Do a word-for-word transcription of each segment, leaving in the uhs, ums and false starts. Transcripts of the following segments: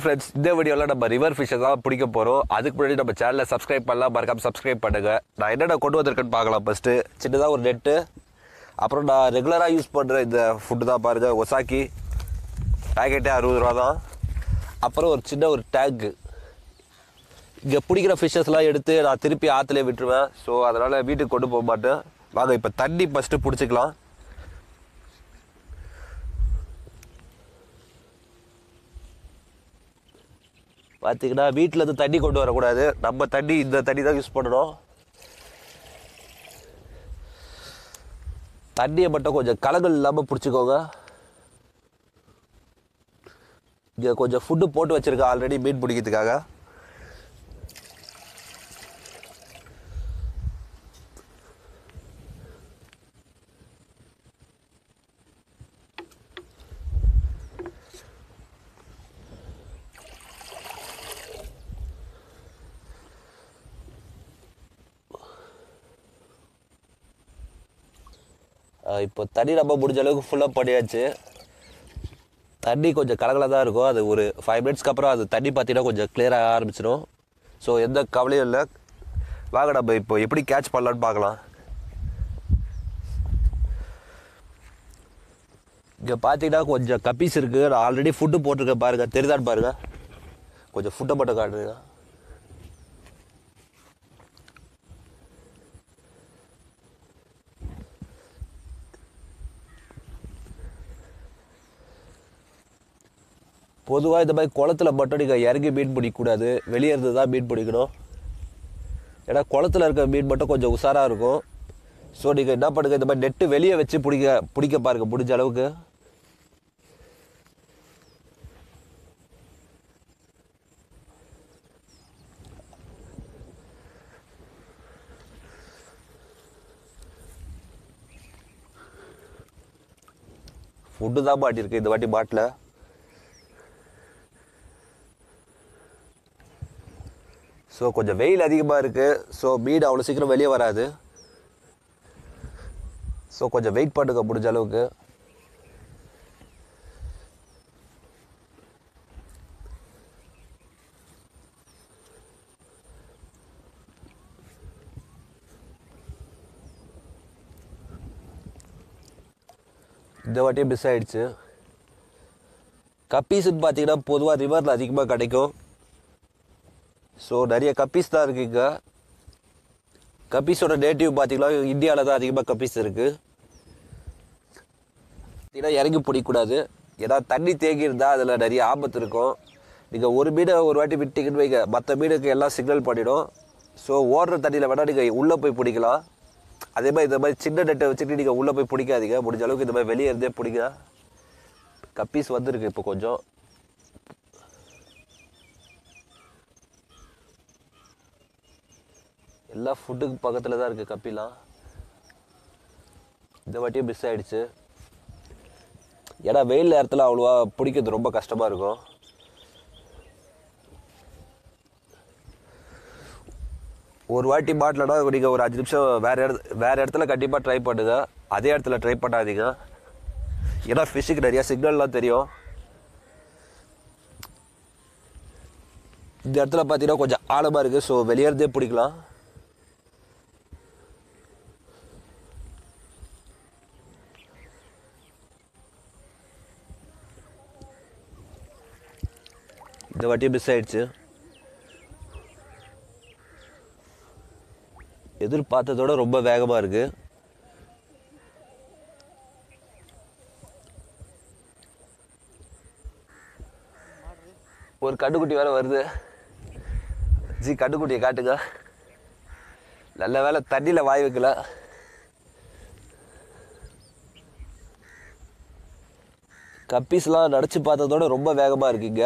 Friends, இந்த வீடியோவில் நம்ம ரிவர் ஃபிஷ்ஷை தான் பிடிக்க போகிறோம். அதுக்கு முன்னாடி நம்ம சேனலை சப்ஸ்கிரைப் பண்ணலாம், மறக்காம சப்ஸ்கிரைப் பண்ணுங்கள். நான் என்னென்ன கொண்டு வந்திருக்கேன்னு பார்க்கலாம். ஃபஸ்ட்டு சின்னதாக ஒரு நெட்டு, அப்புறம் நான் ரெகுலராக யூஸ் பண்ணுற இந்த ஃபுட்டு தான் பாருங்கள், ஒசாக்கி பேக்கெட்டே அறுபது ரூபா தான். அப்புறம் ஒரு சின்ன ஒரு டேங்கு. இங்கே பிடிக்கிற ஃபிஷ்ஷஸ்லாம் எடுத்து நான் திருப்பி ஆற்றுலேயே விட்டுருவேன். ஸோ அதனால் வீட்டுக்கு கொண்டு போக மாட்டேன். வாங்க இப்போ தண்ணி ஃபஸ்ட்டு பிடிச்சிக்கலாம். பார்த்தீங்கன்னா வீட்டில் இருந்து தண்ணி கொண்டு வரக்கூடாது, நம்ம தண்ணி இந்த தண்ணி தான் யூஸ் பண்ணணும். தண்ணியை மட்டும் கொஞ்சம் கலங்கள் இல்லாமல் பிடிச்சிக்கோங்க. இங்கே கொஞ்சம் ஃபுட்டு போட்டு வச்சுருக்கேன் ஆல்ரெடி மீன் பிடிக்கிறதுக்காக. இப்போ தண்ணி நம்ம முடிஞ்ச அளவுக்கு ஃபுல்லாக பண்ணியாச்சு. தண்ணி கொஞ்சம் கலகலாக தான் இருக்கும். அது ஒரு ஃபைவ் மினிட்ஸ்க்கு அப்புறம் அது தண்ணி பார்த்தீங்கன்னா கொஞ்சம் கிளியராக ஆரம்பிச்சிடும். ஸோ எந்த கவலையும் இல்லை. வாங்க நம்ம இப்போ எப்படி கேட்ச் பண்ணலான்னு பார்க்கலாம். இங்கே பார்த்தீங்கன்னா கொஞ்சம் கப்பீஸ் இருக்குது. நான் ஆல்ரெடி ஃபுட்டு போட்டிருக்கேன் பாருங்கள், தெரியுதான்னு பாருங்கள். கொஞ்சம் ஃபுட்டை மட்டும் காட்டுறீங்க. பொதுவாக இந்த மாதிரி குளத்துல மட்டும் நீங்கள் இறங்கி மீன் பிடிக்கக்கூடாது, வெளியே இருந்து தான் மீன் பிடிக்கணும். ஏன்னா குளத்துல இருக்க மீன் மட்டும் கொஞ்சம் உஷாராக இருக்கும். ஸோ நீங்கள் என்ன பண்ணுங்கள், இந்த மாதிரி நெட்டு வெளியே வச்சு பிடிக்க பிடிக்க பாருங்கள் முடிஞ்ச அளவுக்கு. ஃபுட்டு தான் மாட்டிருக்கு இந்த வாட்டி மாட்டில். ஸோ கொஞ்சம் வெயில் அதிகமாக இருக்குது. ஸோ மீன் அவ்வளோ சீக்கிரம் வெளியே வராது. ஸோ கொஞ்சம் வெயிட் பண்ணுங்க முடிஞ்ச அளவுக்கு. இந்த வாட்டியும் மிஸ் ஆகிடுச்சு. கப்பீஸுன்னு பார்த்தீங்கன்னா பொதுவாக ரிவரில் அதிகமாக கிடைக்கும். ஸோ நிறைய கப்பீஸ் தான் இருக்குங்க. கப்பீஸோட நேட்டிவ் பார்த்தீங்கன்னா இந்தியாவில் தான் அதிகமாக கப்பீஸ் இருக்குது. பார்த்தீங்கன்னா இறங்கி பிடிக்கக்கூடாது, ஏன்னா தண்ணி தேங்கி இருந்தால் அதில் நிறைய ஆபத்து இருக்கும். நீங்கள் ஒரு மீனை ஒரு வாட்டி விட்டிங்கன்னு வைங்க, மற்ற மீனுக்கு எல்லாம் சிக்னல் பண்ணிடும். ஸோ ஓடுற தண்ணியில் வேணால் நீங்கள் உள்ளே போய் பிடிக்கலாம். அதே மாதிரி இந்த மாதிரி சின்ன நெட்டை வச்சுட்டு நீங்கள் உள்ளே போய் பிடிக்காதீங்க. முடிஞ்ச அளவுக்கு இந்த மாதிரி வெளியே இருந்தே பிடிங்க. கப்பீஸ் வந்துருக்கு இப்போ கொஞ்சம். எல்லா ஃபுட்டுக்கு பக்கத்தில் தான் இருக்குது கப்பிலாம். இந்த வாட்டியும் மிஸ் ஆகிடுச்சு. ஏன்னா வெயில் நேரத்தில் அவ்வளோவா பிடிக்கிறது ரொம்ப கஷ்டமாக இருக்கும். ஒரு வாட்டி மாட்டலன்னா நீங்கள் ஒரு அஞ்சு நிமிஷம் வேறு இடத்து வேறு இடத்துல கண்டிப்பாக ட்ரை பண்ணுங்க. அதே இடத்துல ட்ரை பண்ணாதீங்க. ஏன்னா ஃபிஷ்ஷுக்கு நிறையா சிக்னல்லாம் தெரியும். இந்த இடத்துல பார்த்தீங்கன்னா கொஞ்சம் ஆழமாக இருக்குது. ஸோ வெளியே இருந்தே பிடிக்கலாம். இந்த வாட்டியும் மிஸ் ஆயிடுச்சு. எதிர்பார்த்ததோட ரொம்ப வேகமாக இருக்கு. ஒரு கண்டுக்குட்டி வேற வருது. ஜி கண்டுக்குட்டியை காட்டுங்க. நல்ல வேலை தண்ணியில் வாய் வைக்கல. கப்பீஸ்லாம் நடிச்சு பார்த்ததோட ரொம்ப வேகமாக இருக்குங்க.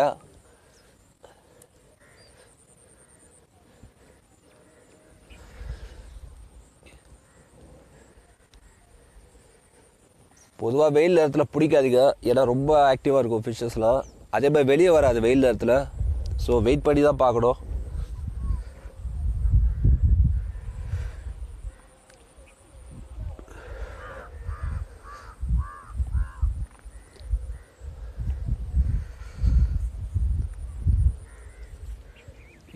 பொதுவாக வெயில் நேரத்தில் பிடிக்காதீங்க, ஏன்னா ரொம்ப ஆக்டிவாக இருக்கும் ஃபிஷ்ஷஸ்லாம். அதே மாதிரி வெளியே வராது வெயில் நேரத்தில். ஸோ வெயிட் பண்ணி தான் பார்க்கணும்.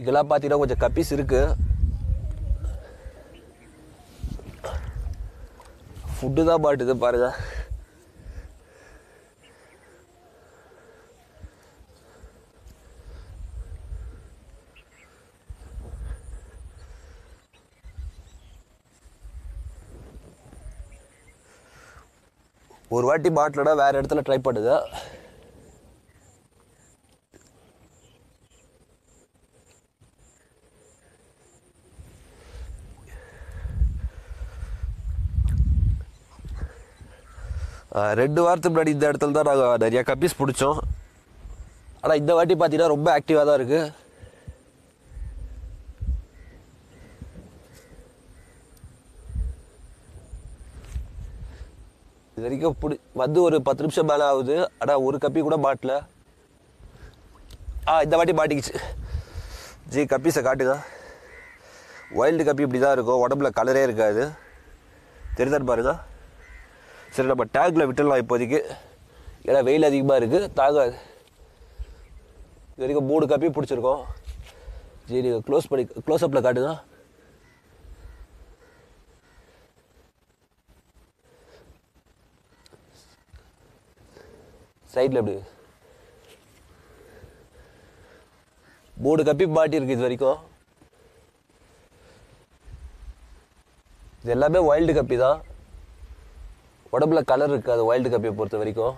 இதெல்லாம் பார்த்தீங்கன்னா கொஞ்சம் கப்பீஸ் இருக்கு. ஃபுட்டு தான் பாட்டுது பாருங்க. ஒரு வாட்டி பாட்டிலோட வேற இடத்துல ட்ரை பண்ணுங்க. ரெண்டு வாரத்துக்கு முன்னாடி இந்த இடத்துல தான் நாங்கள் நிறையா கப்பீஸ் பிடிச்சோம். ஆனால் இந்த வாட்டி பார்த்தீங்கன்னா ரொம்ப ஆக்டிவாக தான் இருக்குது. இது வரைக்கும் பிடி வந்து ஒரு பத்து நிமிஷம் மேலே ஆகுது. ஆனால் ஒரு கப்பி கூட மாட்டல. ஆ இந்த வாட்டி மாட்டிக்கிச்சு. ஜி கப்பீஸை காட்டுங்க. வைல்டு கப்பி இப்படி தான் இருக்கும், உடம்புல கலரே இருக்காது. தெரியுதான்னு பாருங்க. சரி நம்ம டேங்கில் விட்டுடலாம் இப்போதைக்கு, ஏன்னா வெயில் அதிகமாக இருக்குது, தாங்காது. இது வரைக்கும் மூணு கப்பி பிடிச்சிருக்கோம். ஜி நீங்கள் க்ளோஸ் பண்ணி க்ளோஸ்அப்பில் காட்டுங்க. சைடில் எப்படி மூணு கப்பி மாட்டி இருக்கு இது வரைக்கும். இது எல்லாமே வைல்டு கப்பி தான், உடம்புல கலர் இருக்காது வைல்டு கப்பியை பொறுத்த வரைக்கும்.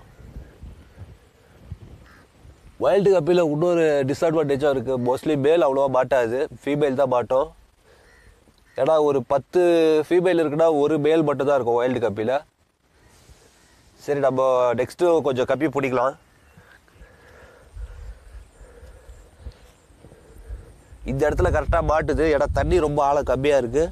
வைல்டு கப்பியில் இன்னொரு டிஸ்அட்வான்டேஜாக இருக்குது. மோஸ்ட்லி மேல் அவ்வளோவா மாட்டாது, ஃபீமேல் தான் மாட்டோம். ஏன்னா ஒரு பத்து ஃபீமேல் இருக்குன்னா ஒரு மேல் மட்டும் தான் இருக்கும் வைல்டு கப்பியில். சரி நம்ம நெக்ஸ்ட்டு கொஞ்சம் கப்பி பிடிக்கலாம். இந்த இடத்துல கரெக்டாக மாட்டுது, ஏன்னா தண்ணி ரொம்ப ஆழம் கம்மியாக இருக்குது.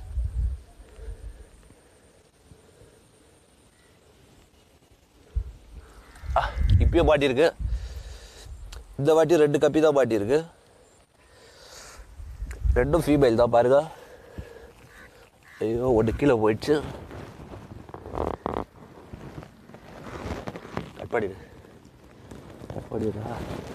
இப்பயும் மாட்டியிருக்கு. இந்த வாட்டி ரெண்டு கப்பி தான் மாட்டியிருக்கு, ரெண்டும் ஃபீமேல் தான் பாருங்க. ஐயோ ஒன்று கீழே போயிடுச்சு. கட் பண்ணிடு கட் பண்ணிடுறா.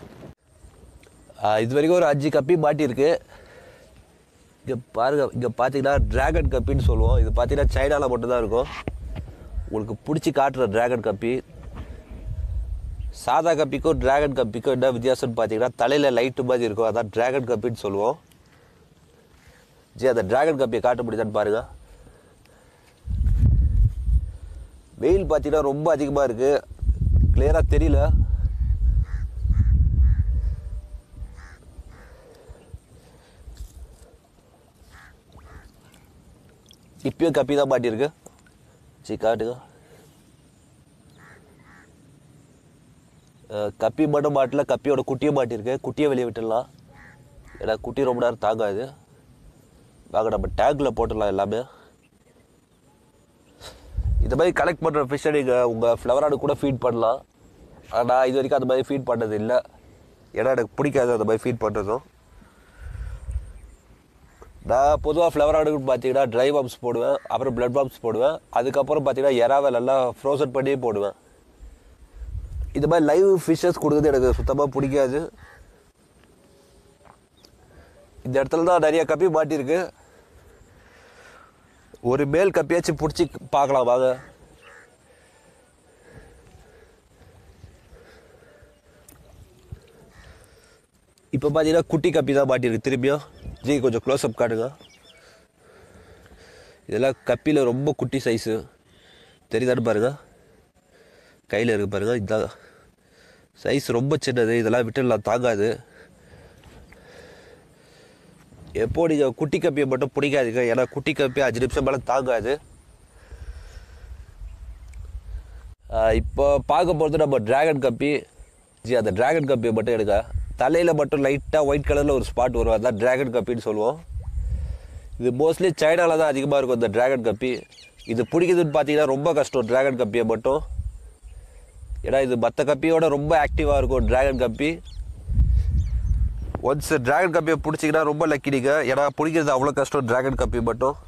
இது வரைக்கும் ஒரு அஞ்சு கப்பி மாட்டியிருக்கு. இங்கே பாருங்க, இங்கே பார்த்தீங்கன்னா ட்ராகன் கப்பின்னு சொல்லுவோம். இது பார்த்தீங்கன்னா சைனாவில் மட்டும்தான் இருக்கும். உங்களுக்கு பிடிச்சி காட்டுற ட்ராகன் கப்பி. சாதா கப்பிக்கும் ட்ராகன் கப்பிக்கும் என்ன வித்தியாசம்னு பார்த்தீங்கன்னா தலையில் லைட்டு மாதிரி இருக்கும், அதான் ட்ராகன் கப்பின்னு சொல்லுவோம். ஜி அந்த ட்ராகன் கப்பியை காட்ட முடியுதான்னு பாருங்க. வெயில் பார்த்தீங்கன்னா ரொம்ப அதிகமாக இருக்குது, கிளியராக தெரியல. இப்பயும் கப்பி தான் மாட்டியிருக்கு. சரி காட்டுங்க. கப்பி மட்டும் மாட்டல, கப்பியோட குட்டியும் மாட்டியிருக்கு. குட்டியை வெளியே விட்டுடலாம், ஏன்னா குட்டி ரொம்ப நேரம் தாங்காது. வாங்க நம்ம டேங்கில் போட்டுடலாம் எல்லாமே. இந்த மாதிரி கலெக்ட் பண்ணுற ஃபிஷ்ஷை நீங்கள் உங்கள் ஃப்ளவராடு கூட ஃபீட் பண்ணலாம். ஆனால் இது வரைக்கும் அந்த மாதிரி ஃபீட் பண்ணது இல்லை, ஏன்னா எனக்கு பிடிக்காது அந்த மாதிரி ஃபீட் பண்ணுறதும். நான் பொதுவாக ஃப்ளவராடுன்னு பார்த்தீங்கன்னா ட்ரை பாம்ஸ் போடுவேன், அப்புறம் பிளட் பாம்ஸ் போடுவேன். அதுக்கப்புறம் பார்த்தீங்கன்னா எறாவை நல்லா ஃப்ரோசன் பண்ணியே போடுவேன். இது மாதிரி லைவ் ஃபிஷ்ஷஸ் கொடுக்குறது எனக்கு சுத்தமாக பிடிக்காது. இந்த இடத்துல தான் நிறைய கப்பி மாட்டியிருக்கு. ஒரு மேல் கப்பியாச்சும் பிடிச்சி பார்க்கலாம் வாங்க. இப்போ பார்த்தீங்கன்னா குட்டி கப்பி தான் மாட்டியிருக்கு திரும்பியும். ஜி கொஞ்சம் க்ளோஸ்அப் காட்டுங்க. இதெல்லாம் கப்பியில் ரொம்ப குட்டி சைஸு, தெரியுதான்னு பாருங்க. கையில் இருக்கு பாருங்க, இதுதான் சைஸ் ரொம்ப சின்னது. இதெல்லாம் விட்டுடலாம், தாங்காது. எப்போ நீங்கள் குட்டி கப்பியை மட்டும் பிடிக்காதீங்க, ஏன்னா குட்டி கப்பி அஞ்சு நிமிஷம் மேலே தாங்காது. இப்போ பார்க்க போகிறது நம்ம ட்ராகன் கப்பி. ஜி அந்த ட்ராகன் கப்பியை மட்டும் எடுங்க. தலையில் மட்டும் லைட்டாக ஒயிட் கலரில் ஒரு ஸ்பாட் வரும், அதுதான் ட்ராகன் கப்பின்னு சொல்லுவோம். இது மோஸ்ட்லி சைனாவில் தான் அதிகமாக இருக்கும் இந்த ட்ராகன் கப்பி. இது பிடிக்குதுன்னு பார்த்தீங்கன்னா ரொம்ப கஷ்டம் ட்ராகன் கப்பியை மட்டும், ஏன்னா இது மற்ற கப்பியோட ரொம்ப ஆக்டிவாக இருக்கும் ட்ராகன் கப்பி. ஒன்ஸ் ட்ராகன் கப்பியை பிடிச்சிங்கன்னா ரொம்ப லக்கிடிங்க, ஏன்னா பிடிக்கிறது அவ்வளோ கஷ்டம் ட்ராகன் கப்பி மட்டும்.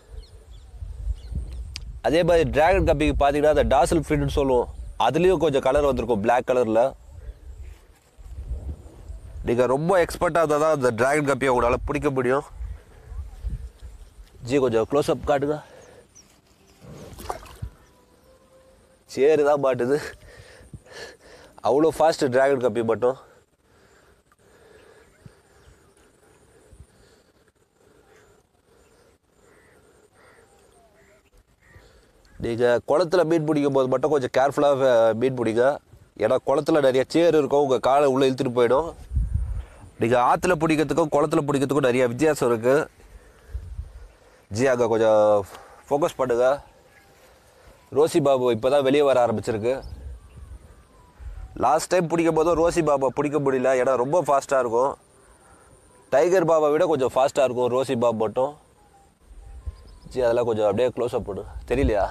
அதே மாதிரி ட்ராகன் கப்பிக்கு பார்த்தீங்கன்னா அந்த டாசல் ஃபின்னு சொல்லுவோம், அதுலேயும் கொஞ்சம் கலர் வந்திருக்கும் பிளாக் கலரில். நீங்கள் ரொம்ப எக்ஸ்பர்ட்டாக இருந்தால் தான் அந்த ட்ராகன் கப்பியை உங்களால் பிடிக்க முடியும். ஜி கொஞ்சம் க்ளோஸ்அப் காட்டுங்க. சேரு தான் மாட்டுது. அவ்வளோ ஃபாஸ்ட்டு ட்ராகன் கப்பி மட்டும். நீங்கள் குளத்துல மீன் பிடிக்கும் போது மட்டும் கொஞ்சம் கேர்ஃபுல்லாக மீன் பிடிங்க. ஏன்னா குளத்துல நிறைய சேர் இருக்கும், உங்கள் காலை உள்ளே இழுத்துட்டு போயிடும். நீங்கள் ஆற்றுல பிடிக்கிறதுக்கும் குளத்துல பிடிக்கிறதுக்கும் நிறைய வித்தியாசம் இருக்குது. ஜி அங்கே கொஞ்சம் ஃபோக்கஸ் பண்ணுங்க. ரோசி பாபு இப்போ தான் வெளியே வர ஆரம்பிச்சிருக்கு. லாஸ்ட் டைம் பிடிக்கும் போதும் ரோசி பாபா பிடிக்க முடியல, ஏன்னா ரொம்ப ஃபாஸ்ட்டாக இருக்கும். டைகர் பாபா விட கொஞ்சம் ஃபாஸ்ட்டாக இருக்கும் ரோசி பாபு மட்டும். ஜி அதெல்லாம் கொஞ்சம் அப்படியே க்ளோஸ்அப் பண்ணு. தெரியலையா?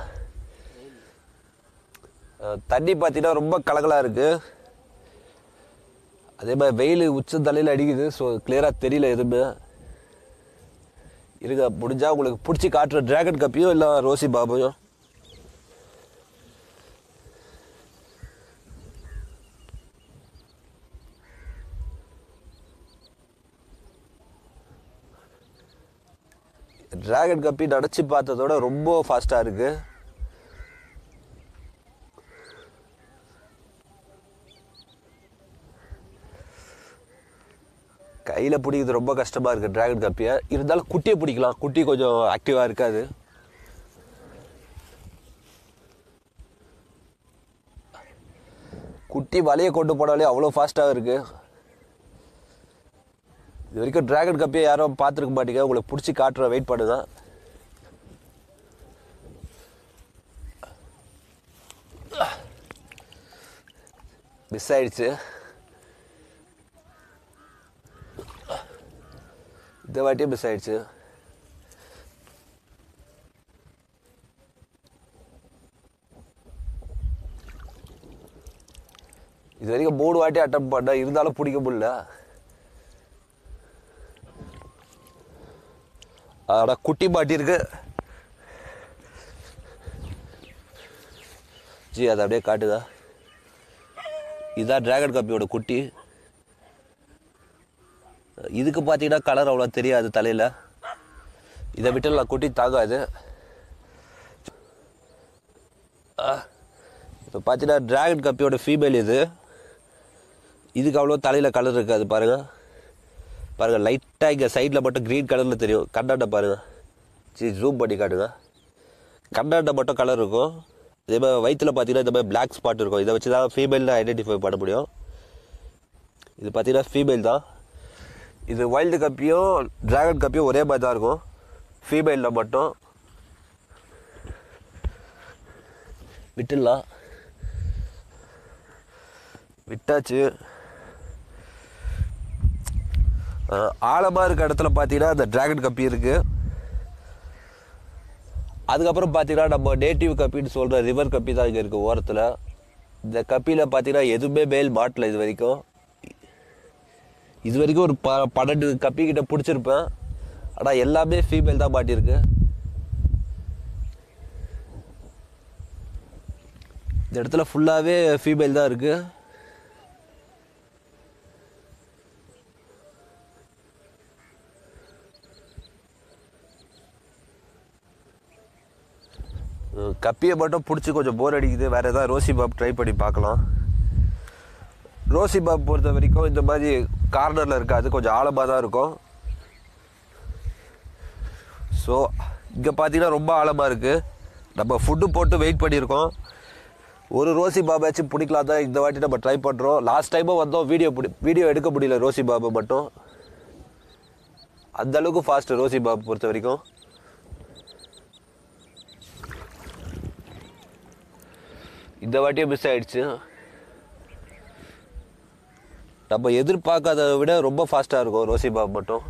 தண்ணி பார்த்தீங்கன்னா ரொம்ப கலகலாக இருக்குது. அதே மாதிரி வெயில் உச்ச தலையில் அடிக்குது. ஸோ கிளியராக தெரியல எதுவுமே. இருக்க முடிஞ்சால் உங்களுக்கு பிடிச்சி காட்டுற ட்ராகன் கப்பியும் இல்லை ரோசி பாபையும். ட்ராகன் கப்பி நினச்சி பார்த்ததோட ரொம்ப ஃபாஸ்ட்டாக இருக்குது. கையில் பிடிக்கிறது ரொம்ப கஷ்டமாக இருக்குது ட்ராகன் கப்பியை. இருந்தாலும் குட்டியை பிடிக்கலாம். குட்டி கொஞ்சம் ஆக்டிவாக இருக்காது. குட்டி வலையை கொண்டு போனாலே அவ்வளோ ஃபாஸ்ட்டாக இருக்குது. இது வரைக்கும் ட்ராகன் கப்பியை யாரும் பார்த்துருக்க மாட்டீங்க. உங்களுக்கு பிடிச்சி காட்டுற வெயிட் பண்ணுங்க. மிஸ் ஆயிடுச்சு. இந்த வாட்டியும் மிஸ் ஆயிடுச்சு. இது வரைக்கும் மூணு வாட்டி அட்டம் பண்ண, இருந்தாலும் பிடிக்க முடியல. ஆனா குட்டி மாட்டி இருக்கு. ஜி அதை அப்படியே காட்டுதா? இதுதான் ட்ராகன் கப்பியோட குட்டி. இதுக்கு பார்த்தீங்கன்னா கலர் அவ்வளோ தெரியாது தலையில். இதை விட்டுலாம் குட்டி தாங்காது. இப்போ பார்த்தீங்கன்னா ட்ராகன் கப்பியோட ஃபீமேல் இது. இதுக்கு அவ்வளோ தலையில் கலர் இருக்காது. பாருங்கள் பாருங்கள் லைட்டாக இங்கே சைடில் மட்டும் க்ரீன் கலரில் தெரியும். கண்ணாண்டை பாருங்கள். சரி ஜூம் பண்ணி காட்டுங்க. கண்ணாண்டை மட்டும் கலர் இருக்கும். இதே மாதிரி வயிற்றில் பார்த்தீங்கன்னா இந்த மாதிரி பிளாக் ஸ்பாட் இருக்கும். இதை வச்சு தான் ஃபீமேலில் ஐடென்டிஃபை பண்ண முடியும். இது பார்த்தீங்கன்னா ஃபீமேல் தான். இது வைல்டு கப்பியும் ட்ராகன் கப்பியும் ஒரே மாதிரி தான் இருக்கும். ஃபீமேலில் மட்டும் விட்டுடலாம். விட்டாச்சு. ஆழமாக இருக்க இடத்துல பார்த்தீங்கன்னா அந்த ட்ராகன் கப்பி இருக்குது. அதுக்கப்புறம் பார்த்தீங்கன்னா நம்ம நேட்டிவ் கப்பின்னு சொல்கிற ரிவர் கப்பி தான் இங்கே இருக்குது ஓரத்தில். இந்த கப்பியில் பார்த்தீங்கன்னா எதுவுமே மேல் மாட்டல இது வரைக்கும். இது வரைக்கும் ஒரு ப பன்னெண்டு கப்பி கிட்ட பிடிச்சிருப்பேன். ஆனால் எல்லாமே ஃபீமேல் தான் மாட்டியிருக்கு. இந்த இடத்துல ஃபுல்லாகவே ஃபீமேல் தான் இருக்குது. கப்பியை மட்டும் பிடிச்சி கொஞ்சம் போர் அடிக்குது. வேறு எதாவது ரோசி பாப் ட்ரை பண்ணி பார்க்கலாம். ரோசி பாப் பொறுத்த வரைக்கும் இந்த மாதிரி கார்னரில் இருக்காது, கொஞ்சம் ஆழமாக தான் இருக்கும். ஸோ இங்கே பார்த்தீங்கன்னா ரொம்ப ஆழமாக இருக்குது. நம்ம ஃபுட்டு போட்டு வெயிட் பண்ணியிருக்கோம். ஒரு ரோசி பாபாச்சும் பிடிக்கலாம் தான் இந்த வாட்டி நம்ம ட்ரை பண்ணுறோம். லாஸ்ட் டைமும் வந்தோம், வீடியோ பிடி வீடியோ எடுக்க முடியல ரோசி பாபு மட்டும். அந்தளவுக்கு ஃபாஸ்ட்டு ரோசி பாபு பொறுத்த வரைக்கும். இந்த வாட்டியும் மிஸ் ஆகிடுச்சு. நம்ம எதிர்பார்க்காத விட ரொம்ப ஃபாஸ்ட்டாக இருக்கும் ரோசி பாப் மட்டும்.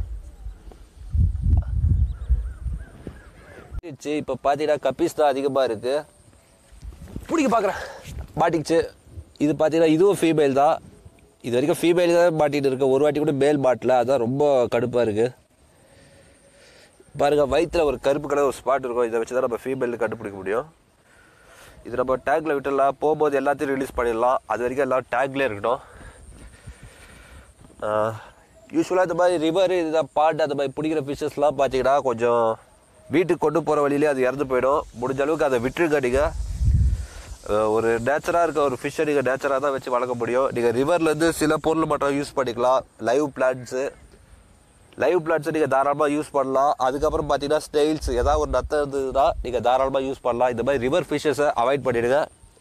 இப்போ பார்த்தீங்கன்னா கப்பீஸ் தான் அதிகமாக இருக்குது. பிடிக்க பார்க்குறேன். மாட்டிக்கிச்சு. இது பார்த்தீங்கன்னா இதுவும் ஃபீமேல் தான். இது வரைக்கும் ஃபீமேல் தான் மாட்டிகிட்டு இருக்கு. ஒரு வாட்டி கூட மேல் மாட்டல. அதுதான் ரொம்ப கடுப்பாக இருக்குது. பாருங்கள் வயிற்றில் ஒரு கருப்பு கலர் ஒரு ஸ்பாட் இருக்கும். இதை வச்சு தான் நம்ம ஃபீமேல் கண்டுபிடிக்க முடியும். இது நம்ம டேங்கில் விட்டுடலாம். போகும்போது எல்லாத்தையும் ரிலீஸ் பண்ணிடலாம். அது வரைக்கும் எல்லாம் டேங்க்லேயே இருக்கட்டும். யூஸ்வலாக இந்த மாதிரி ரிவர் இதுதான் பாட்டு அந்த மாதிரி பிடிக்கிற ஃபிஷ்ஷஸ்லாம் பார்த்தீங்கன்னா கொஞ்சம் வீட்டுக்கு கொண்டு போகிற வழியிலே அது இறந்து போயிடும். முடிஞ்ச அளவுக்கு அதை விட்டுருங்க. நீங்கள் ஒரு நேச்சராக இருக்க ஒரு ஃபிஷ்ஷை நீங்கள் நேச்சராக தான் வச்சு வளர்க்க முடியும். நீங்கள் ரிவர்லேருந்து சில பொருள் மட்டும் யூஸ் பண்ணிக்கலாம். லைவ் பிளான்ட்ஸு லைவ் பிளான்ட்ஸை நீங்கள் தாராளமாக யூஸ் பண்ணலாம். அதுக்கப்புறம் பார்த்தீங்கன்னா ஸ்டெயில்ஸ் ஏதாவது ஒரு நத்தை இருந்ததுன்னா நீங்கள் தாராளமாக யூஸ் பண்ணலாம். இந்த மாதிரி ரிவர் ஃபிஷ்ஷஸை அவாய்ட் பண்ணிவிடுங்க.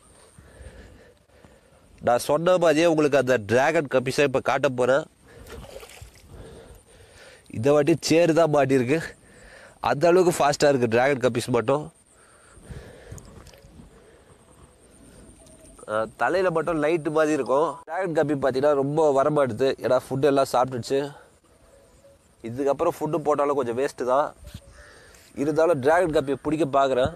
நான் சொன்ன மாதிரியே உங்களுக்கு அந்த ட்ராகன் கப்பிஸை இப்போ காட்ட போகிறேன். இந்த வாட்டி சேரு தான் மாட்டியிருக்கு. அந்த அளவுக்கு ஃபாஸ்ட்டாக இருக்குது ட்ராகன் கப்பிஸ் மட்டும். தலையில் மட்டும் லைட்டு மாதிரி இருக்கும். ட்ராகன் கப்பி பார்த்தீங்கன்னா ரொம்ப வரமாட்டுது. ஏன்னா ஃபுட்டு எல்லாம் சாப்பிட்டுச்சு. இதுக்கப்புறம் ஃபுட்டு போட்டாலும் கொஞ்சம் வேஸ்ட்டு தான். இருந்தாலும் ட்ராகன் கப்பியை பிடிக்க பார்க்குறேன்.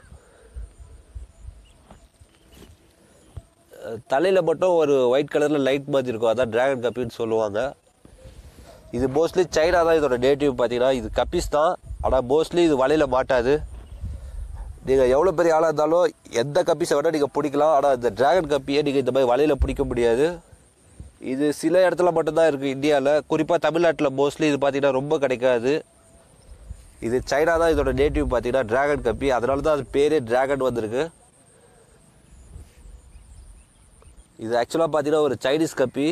தலையில் மட்டும் ஒரு ஒயிட் கலரில் லைட் மாதிரி இருக்கும். அதான் ட்ராகன் கப்பின்னு சொல்லுவாங்க. இது மோஸ்ட்லி சைனா தான் இதோட நேட்டிவ். பார்த்தீங்கன்னா இது கப்பீஸ் தான். ஆனால் மோஸ்ட்லி இது வலையில் மாட்டாது. நீங்கள் எவ்வளோ பெரிய ஆளாக இருந்தாலும் எந்த கப்பீஸை வேணால் நீங்கள் பிடிக்கலாம். ஆனால் இந்த ட்ராகன் கப்பியை நீங்கள் இந்த மாதிரி வலையில் பிடிக்க முடியாது. இது சில இடத்துல மட்டும்தான் இருக்குது இந்தியாவில். குறிப்பாக தமிழ்நாட்டில் மோஸ்ட்லி இது பார்த்தீங்கன்னா ரொம்ப கிடைக்காது. இது சைனா தான் இதோட நேட்டிவ் பார்த்தீங்கன்னா ட்ராகன் கப்பி. அதனால தான் அது பேரே ட்ராகன் வந்திருக்கு. இது ஆக்சுவலாக பார்த்தீங்கன்னா ஒரு சைனீஸ் கப்பி.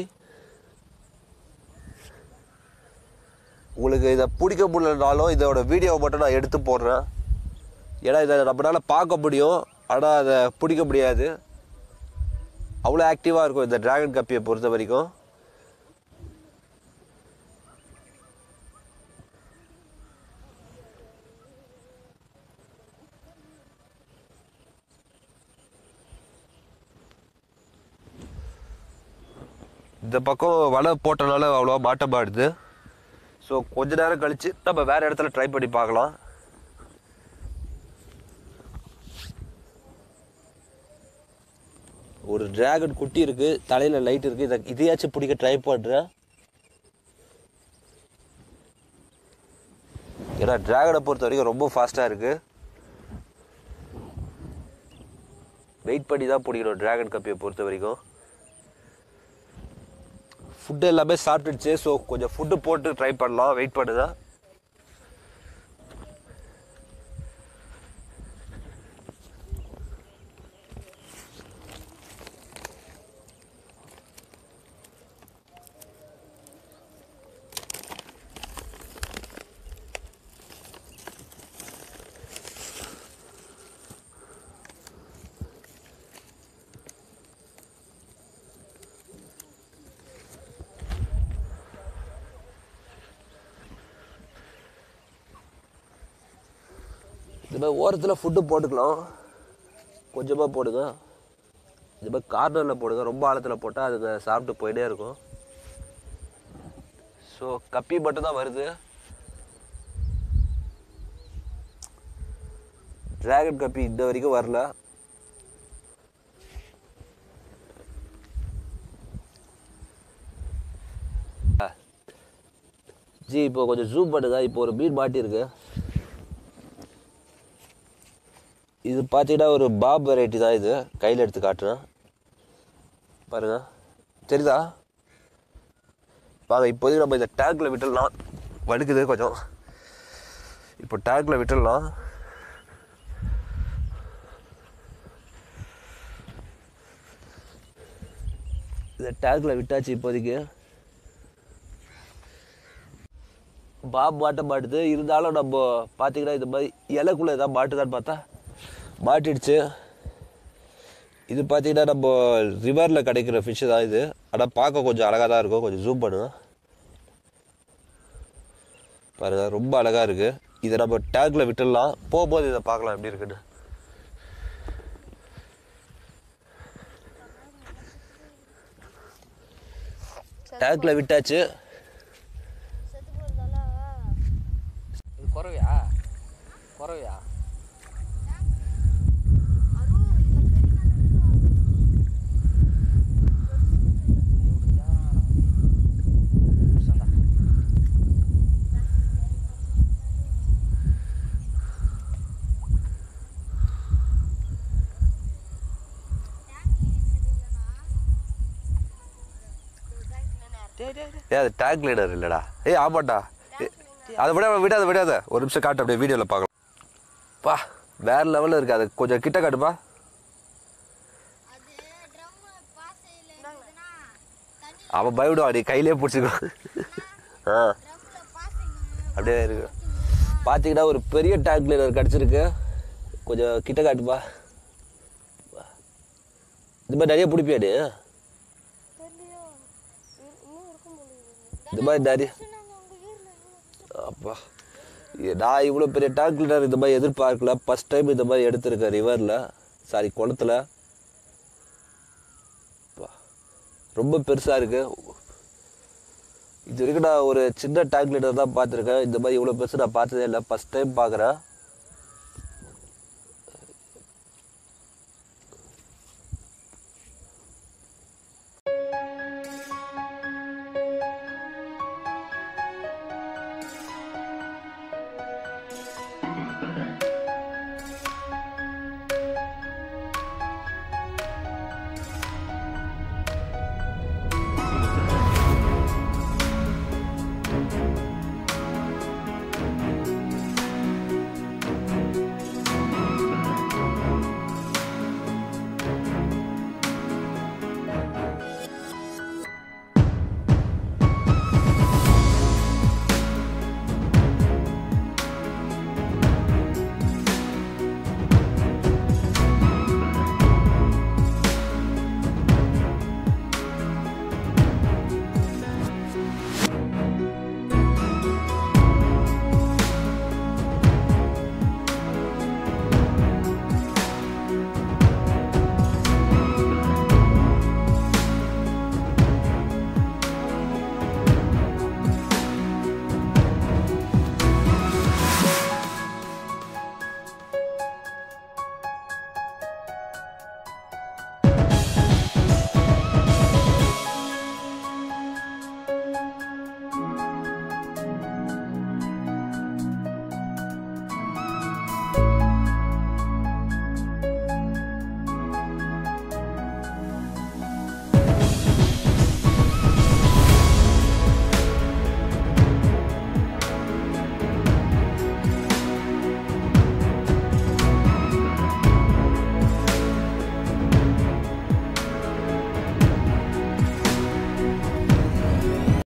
உங்களுக்கு இதை பிடிக்க முடியலனாலும் இதோட வீடியோவை மட்டும் நான் எடுத்து போடுறேன். ஏன்னா இதை நம்மளால் பார்க்க முடியும், ஆனால் அதை பிடிக்க முடியாது. அவ்வளோ ஆக்டிவாக இருக்கும் இந்த ட்ராகன் கப்பியை பொறுத்த வரைக்கும். இந்த பக்கம் வலை போட்டனால அவ்வளோவா மாட்ட மாட்டுது. ஸோ கொஞ்ச நேரம் கழித்து நம்ம வேறு இடத்துல ட்ரை பண்ணி பார்க்கலாம். ஒரு ட்ராகன் குட்டி இருக்குது, தலையில் லைட் இருக்குது. இதை இதையாச்சும் பிடிக்க ட்ரை பண்ணுறேன். ஏன்னா ட்ராகனை பொறுத்த வரைக்கும் ரொம்ப ஃபாஸ்ட்டாக இருக்குது. வெயிட் பண்ணி தான் பிடிக்கணும் ட்ராகன் கப்பியை பொறுத்த வரைக்கும். ஃபுட்டு எல்லாமே சாப்பிட்டுடுச்சு. ஸோ கொஞ்சம் ஃபுட்டு போட்டு ட்ரை பண்ணலாம். வெயிட் பண்ணுங்க. இந்த மாதிரி ஓரத்தில் ஃபுட்டு போட்டுக்கலாம். கொஞ்சமாக போடுங்க. இந்த மாதிரி கார்னரில் போடுங்க. ரொம்ப ஆழத்தில் போட்டால் அதுங்க சாப்பிட்டு போயிட்டே இருக்கும். ஸோ கப்பி மட்டும் தான் வருது. ட்ராகன் கப்பி இந்த வரைக்கும் வரல. ஜி இப்போ கொஞ்சம் ஜூம் பண்ணுங்க. இப்போ ஒரு மீன் மாட்டியிருக்கு. இது பார்த்தீங்கன்னா ஒரு பாப் வெரைட்டி தான். இது கையில் எடுத்து காட்டுறேன் பாருங்க, தெரியுதா? வாங்க இப்போதைக்கு நம்ம இந்த டேங்கில் விட்டுடலாம். வடுக்குது கொஞ்சம். இப்போ டேங்கில் விட்டுடலாம். இந்த டேங்கில் விட்டாச்சு. இப்போதைக்கு பாப் மாட்ட மாட்டுது. இருந்தாலும் நம்ம பார்த்தீங்கன்னா இந்த மாதிரி இலைக்குள்ளே எதாவது மாட்டுதான்னு பார்த்தா மாட்டிடுச்சு. இது பார்த்தீங்கன்னா நம்ம ரிவரில் கிடைக்கிற ஃபிஷ்ஷு தான் இது. ஆனால் பார்க்க கொஞ்சம் அழகாக தான் இருக்கும். கொஞ்சம் ஜூம் பண்ணுங்க பாருங்க, ரொம்ப அழகாக இருக்குது. இதை நம்ம டேங்கில் விட்டுடலாம். போகும்போது இதை பார்க்கலாம் எப்படி இருக்குன்னு. டேங்கில் விட்டாச்சு. குறவையா குறவையா ஏ அது டேக் லீடர் இல்லைடா. ஏய் ஆமாட்டா, அதை விட விடாத விடாத ஒரு நிமிஷம் காட்டு, அப்படியே வீடியோவில் பார்க்கலாம். பா வேற லெவலில் இருக்குது. அது கொஞ்சம் கிட்ட காட்டுப்பா. அவன் பயவிடும், அப்படி கையிலே பிடிச்சிக்கோ. ஆ அப்படியே இருக்கு. பார்த்தீங்கன்னா ஒரு பெரிய டேக் லீடர் கிடச்சிருக்கு. கொஞ்சம் கிட்ட காட்டுப்பா. இது மாதிரி நிறைய பிடிப்பியாடு. இந்த மாதிரி நிறைய அப்பா நான் இவ்வளோ பெரிய டேக் லீடர் இந்த மாதிரி எதிர்பார்க்கல. ஃபஸ்ட் டைம் இந்த மாதிரி எடுத்திருக்கேன் ரிவரில், சாரி குளத்தில். ரொம்ப பெருசாக இருக்குது. இது வரைக்கும் நான் ஒரு சின்ன டேக் லீடர் தான் பார்த்துருக்கேன். இந்த மாதிரி இவ்வளோ பெருசு நான் பார்த்ததே இல்லை, ஃபஸ்ட் டைம் பார்க்குறேன்.